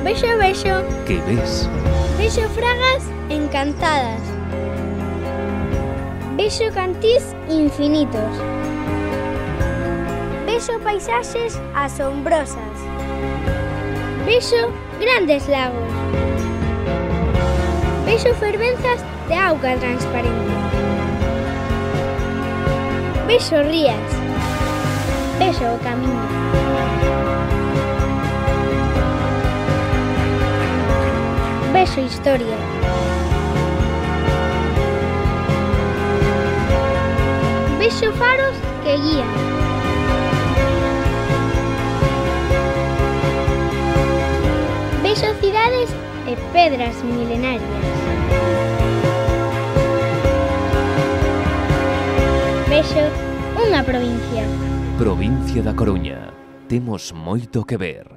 Vexo, vexo. Que ves? Vexo fragas encantadas. Vexo cantís infinitos. Vexo paisaxes asombrosas. Vexo grandes lagos. Vexo fervenzas de auga transparente. Vexo rías. Vexo o camiño. Vexo historia. Vexo faros que guían. Vexo cidades e pedras milenarias. Vexo unha provincia. Provincia da Coruña. Temos moito que ver.